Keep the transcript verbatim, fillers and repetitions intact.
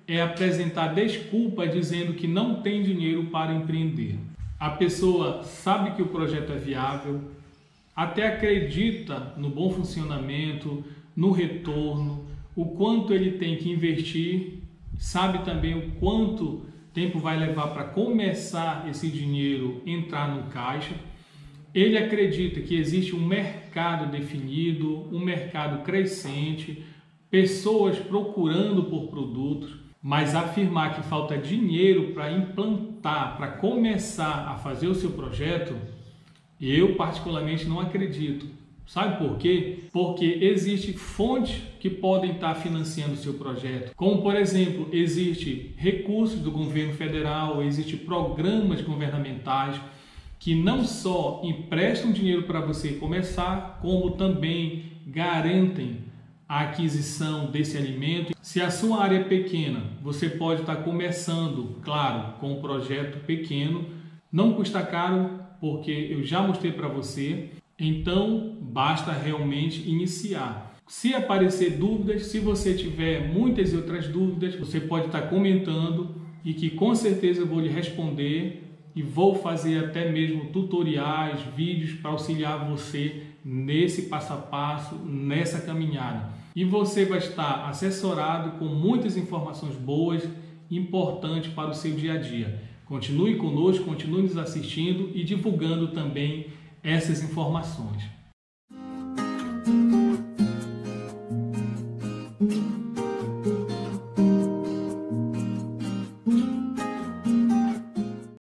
é apresentar desculpa dizendo que não tem dinheiro para empreender. A pessoa sabe que o projeto é viável, até acredita no bom funcionamento, no retorno, o quanto ele tem que investir, sabe também o quanto tempo vai levar para começar esse dinheiro entrar no caixa. Ele acredita que existe um mercado definido, um mercado crescente, pessoas procurando por produtos, mas afirmar que falta dinheiro para implantar, para começar a fazer o seu projeto, eu particularmente não acredito. Sabe por quê? Porque existem fontes que podem estar financiando o seu projeto. Como, por exemplo, existem recursos do governo federal, existem programas governamentais que não só emprestam dinheiro para você começar, como também garantem a aquisição desse alimento. Se a sua área é pequena, você pode estar começando, claro, com um projeto pequeno. Não custa caro, porque eu já mostrei para você. Então, basta realmente iniciar. Se aparecer dúvidas, se você tiver muitas outras dúvidas, você pode estar comentando e que com certeza eu vou lhe responder e vou fazer até mesmo tutoriais, vídeos para auxiliar você nesse passo a passo, nessa caminhada. E você vai estar assessorado com muitas informações boas, importantes para o seu dia a dia. Continue conosco, continue nos assistindo e divulgando também essas informações.